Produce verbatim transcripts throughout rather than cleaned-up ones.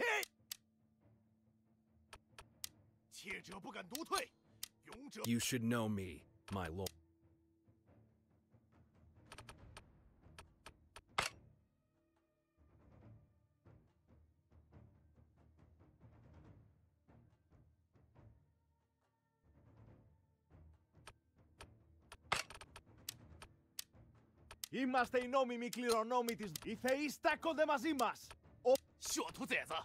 You should know me, my lord. Είμαστε οι νόμιμοι κληρονόμοι της... Οι θεοί στέκονται μαζί μας! Ο... Σιωτούτζέζα!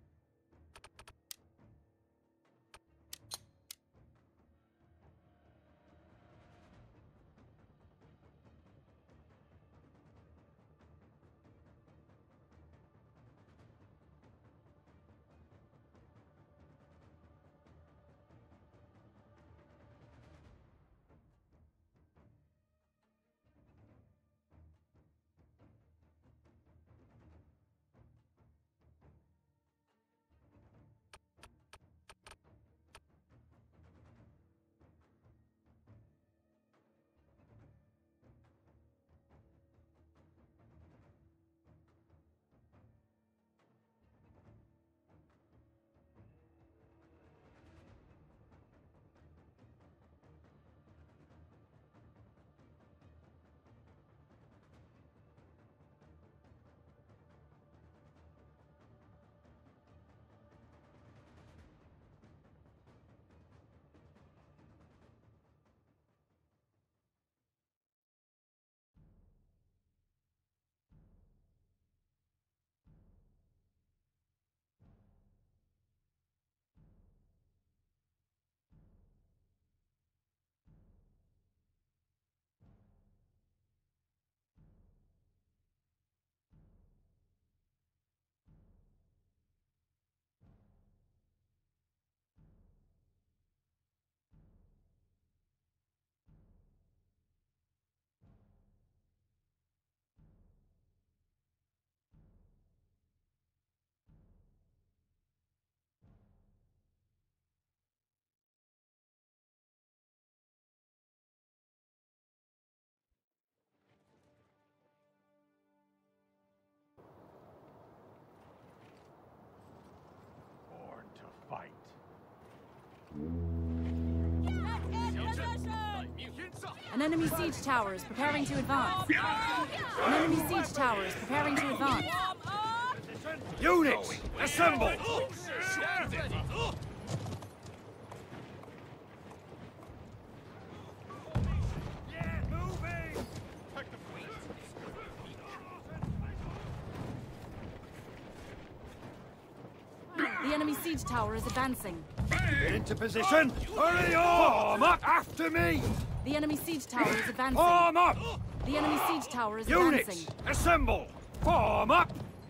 An enemy siege tower is preparing to advance. An enemy siege tower is preparing to advance. Units, assemble! The enemy siege tower is advancing. Into position! Hurry on! Form up after me! The enemy siege tower is advancing. Form up! The enemy siege tower is Units, advancing. assemble! Form up!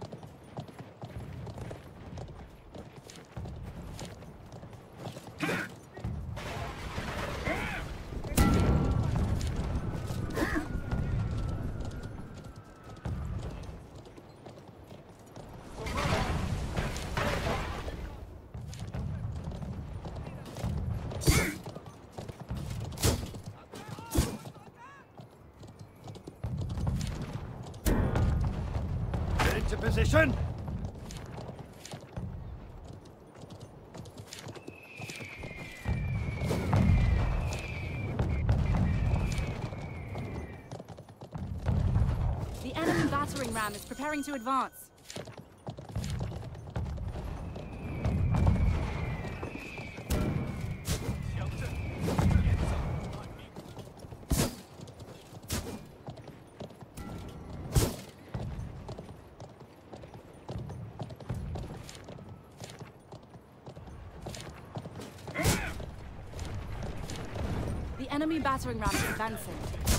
Into position! The enemy battering ram is preparing to advance. The enemy battering ram is advancing.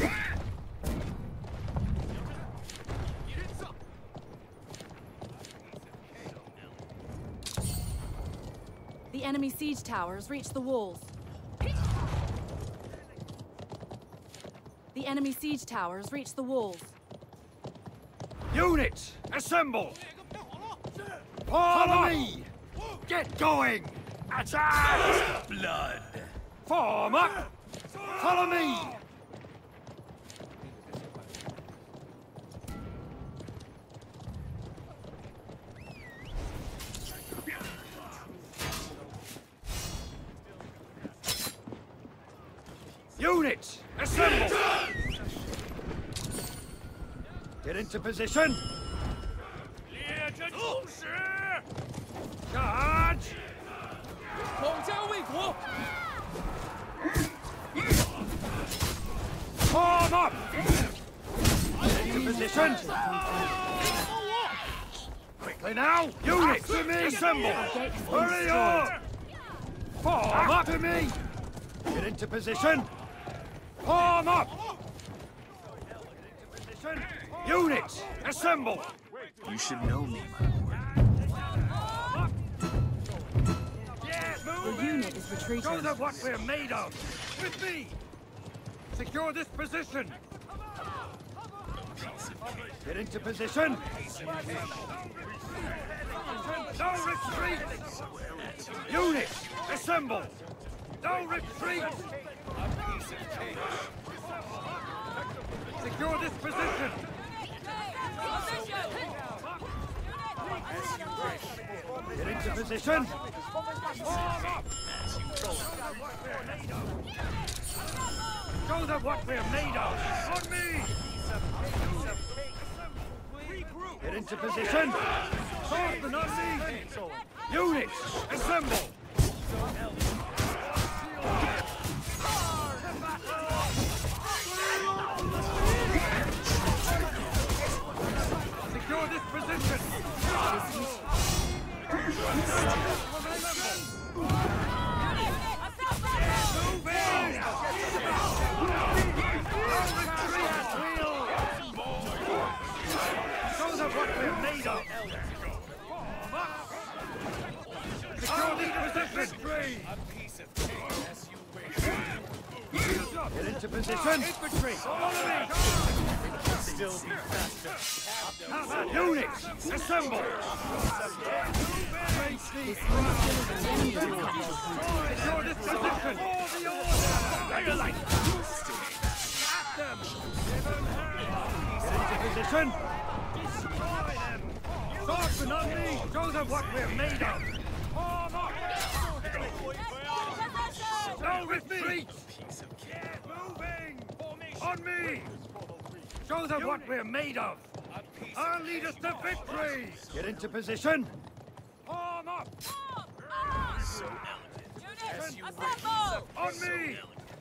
The enemy siege towers reach the walls. The enemy siege towers reach the walls. Units, assemble! Follow me! Get going! Attack! Blood! Form up! Follow me! Units, assemble! Get into position! Charge! Form up! Get into position! Quickly now! Units, assemble! Hurry up! Form up to me! Get into position! Form up! Get into position! Units, assemble! You should know me, my lord. The unit is retreating. Show them what we're made of! With me! Secure this position! Get into position! No retreat! Units, assemble! No retreat! Secure this position! Get into position! Form up! Show them what we're made of! On me! Get into position! Swordsman on me! Units, assemble! Secure this position! Show them what we're made of! Secure this position! Get into position! Infantry! Follow me! Still be faster. Units, assemble! Secure this position! Daylight! At them! Get into position! Destroy them! Swordsman on me! Show them what we're made of! Form up! No retreat! Moving! On me! Show them what we're made of! I'll lead us to victory! Get into position! Form up! So elegant. Assemble! On me!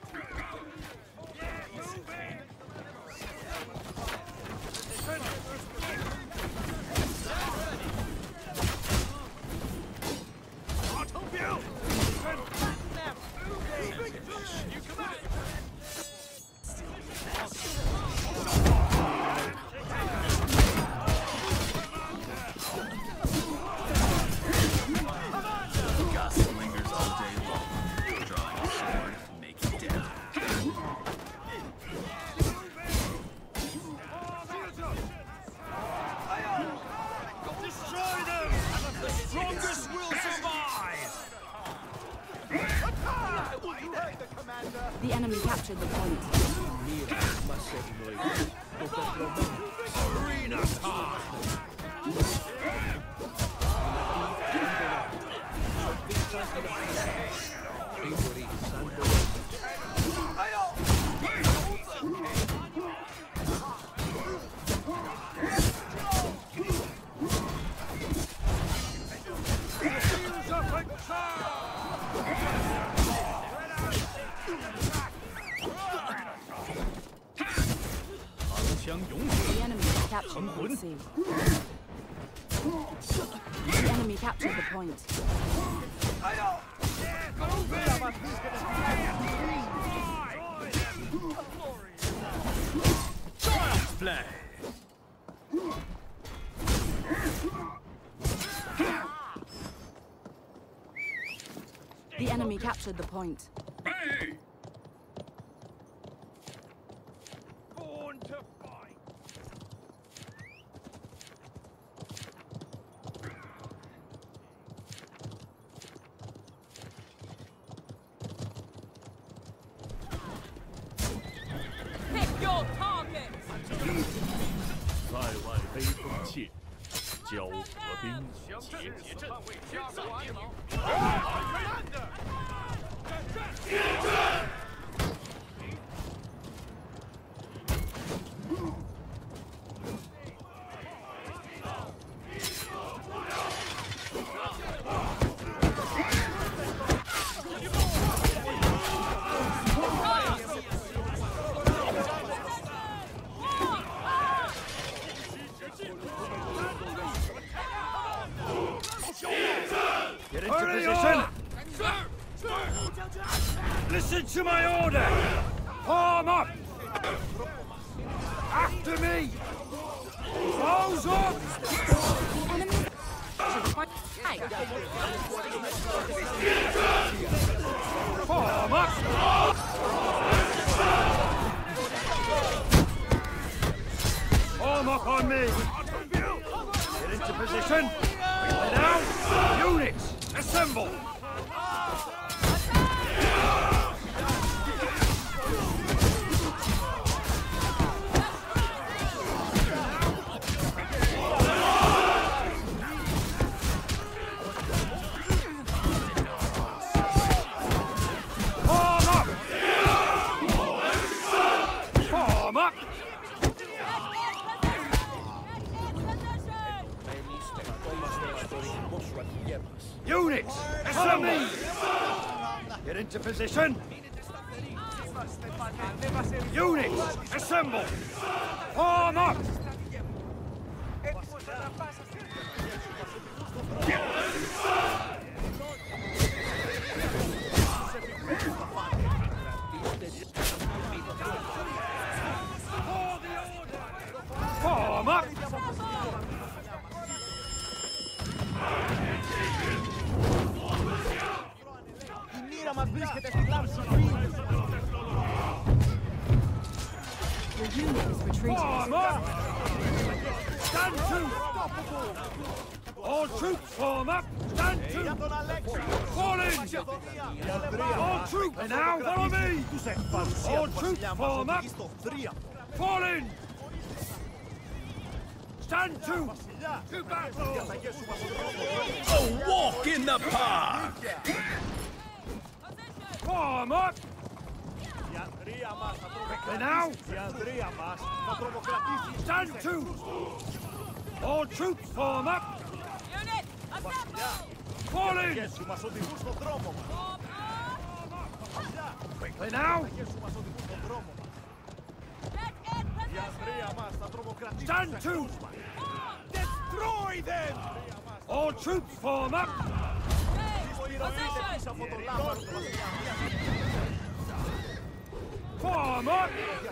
Gossip lingers all day long. Drawing a sword, making death. Destroy them! The strongest will survive! The enemy captured the point. Arena time! The enemy is captured the sea. The enemy captured the point. Play! The enemy captured the point. Hey! Born to fight! Pick your target! 在外悲风切，交河兵，节节阵， Get into position! Listen to my order! Form up! After me! Close up! Enemy. Hey. Form up! Form up on me! Get into position! Lay down! Units! Assemble! Units! Follow me! Get into position! Units! Assemble! Form up! Form up! Your unit is retreating. Form up! Stand to! All troops form up! Stand to! Fall in! All troops! And now follow me! All troops form up! Fall in! Stand to! To battle! A walk in the park! Form up! And now! Stand to! All troops form up! Unit, assemble! Fall in! Quickly now! Stand to! Destroy them! All troops form up! Form up!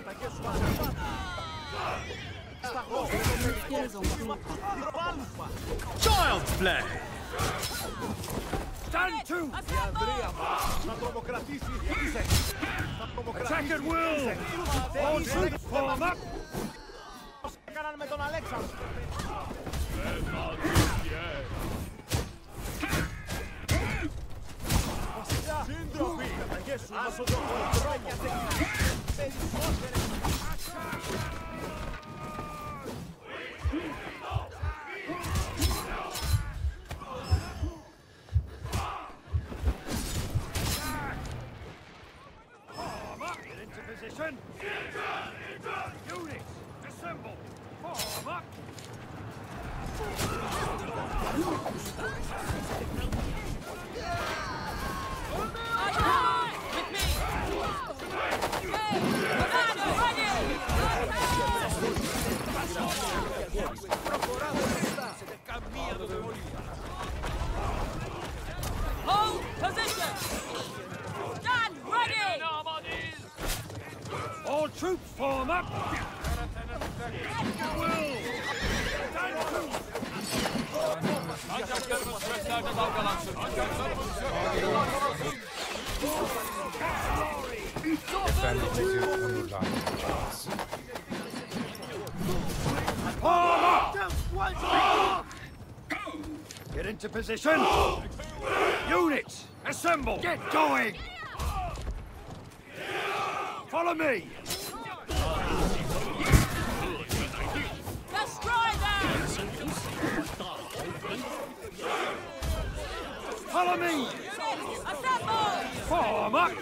Child's play! Stand to! Attack at will! All troops form up! Get into position! Units, assemble! Form up! Hold position! Stand ready! All troops form up! Will! Stand Form up! Get into position! Units, assemble! Get going! Follow me! Destroy them! Follow me! Assemble! Form up!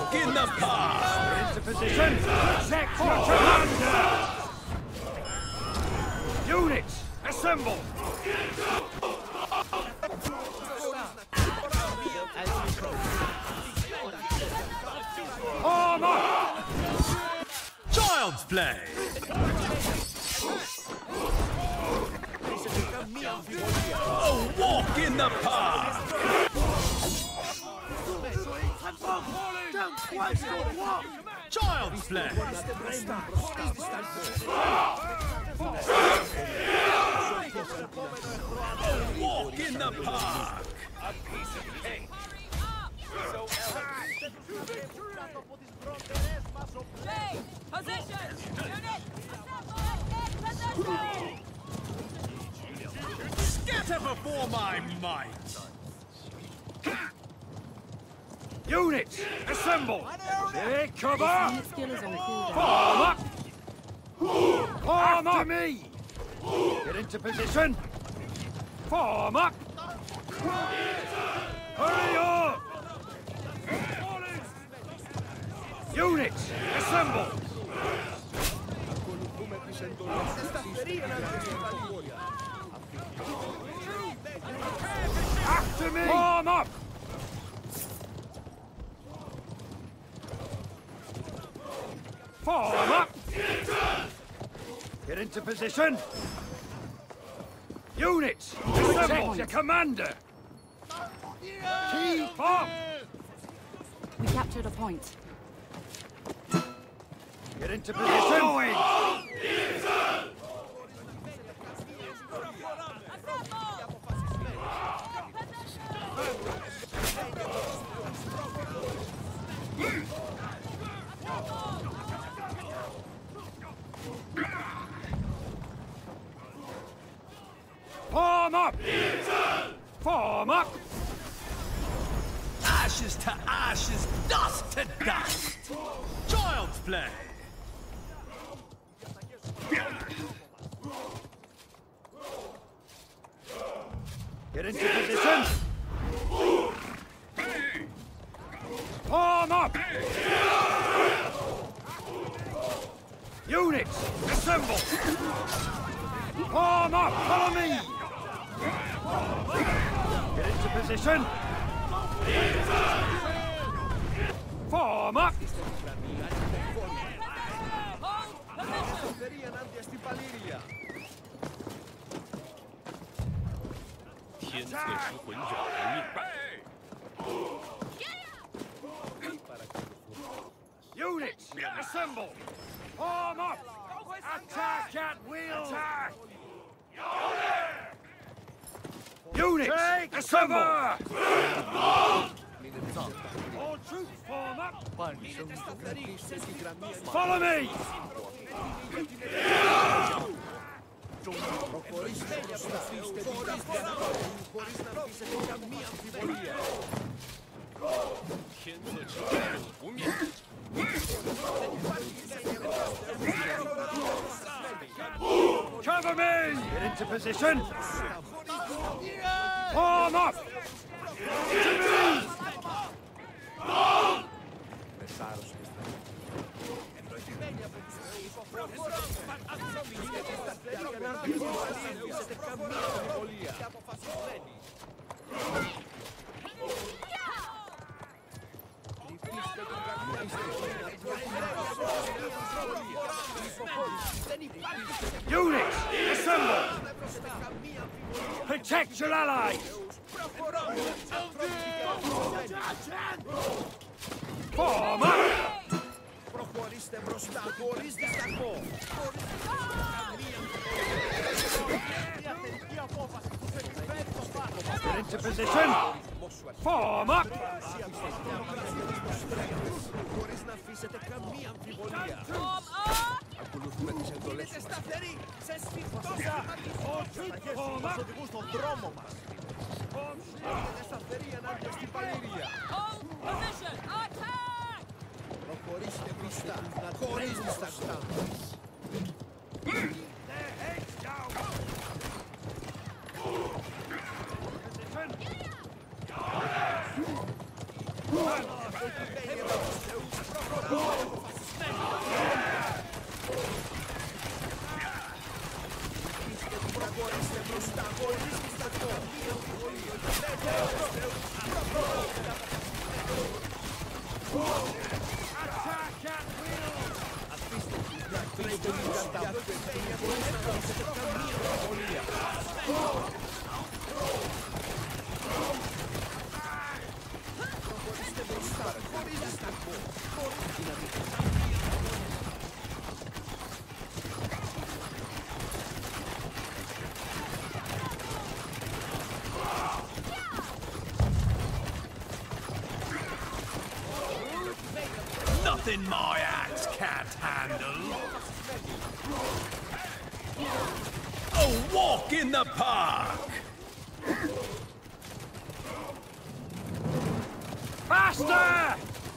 walk in the park! Into position! Protect your commander! Units, assemble! Arm up! Child's play! A walk in the park! Child's play! A walk in the park! A piece of cake! Position! Unit! Position! Scatter before my might! Units, assemble! Take cover! Unit skill is on cooldown. Form up! Form up! After me! Get into position! Form up! Hurry up! Units, assemble! After me! Form up! Form up! Get into position! Units, assemble your commander! Keep up! We captured a point. Get into position! Going! Form up! Form up! Ashes to ashes, dust to dust! Child's play! Get into position! Form up! Units, assemble! Form up! Follow me! Get into position! Form up! Units, assemble! Form up! Attack at will! Attack! Units, Take assemble! All troops form up! Follow me! Cover me! Get into position! Form up! To me! Units, assemble! Protect your allies! Form up! Get into position! Form up! Ακολουθούμε τις εντολές μας. Στρατιές μας οδηγούν στον δρόμο μας. Έχετε σταθερή ενάντια στην παλήρια. Προχωρήστε μπροστά, χωρίς δισταγμός. Nothing my axe can't handle. A walk in the park. Faster!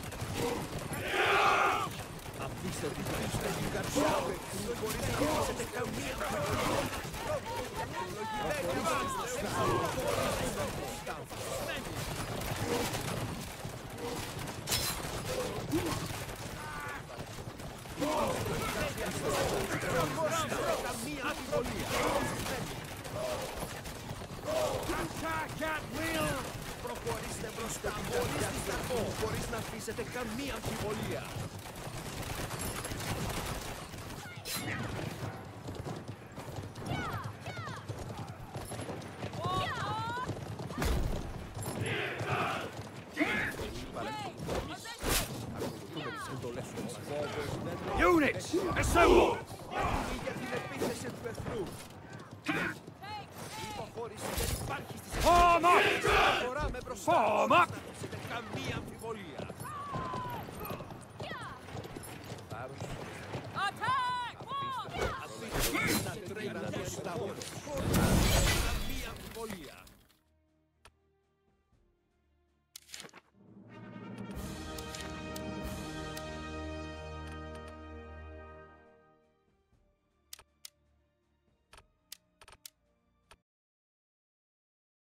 Attack at will! Προχωρήστε μπροστά χωρίς δισταγμό, χωρίς να αφήσετε καμία αμφιβολία. Units, assemble! Για την επίθεση του εχθρού. Υποχώρηση δεν υπάρχει στις Form up! Προχωράμε μπροστά Form χωρίς up! να αφήσετε καμία αμφιβολία. Attack! Αφήστε να τρέχει μπροστά χωρίς καμία αμφιβολία.